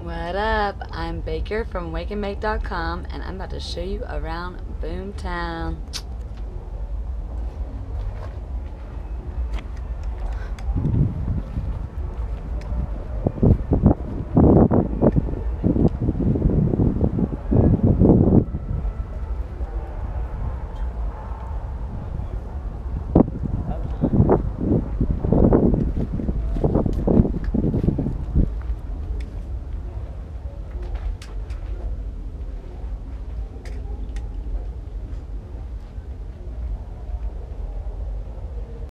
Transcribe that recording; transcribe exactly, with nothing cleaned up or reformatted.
What up? I'm Baker from Wake and Make dot com, and I'm about to show you around Boomtown.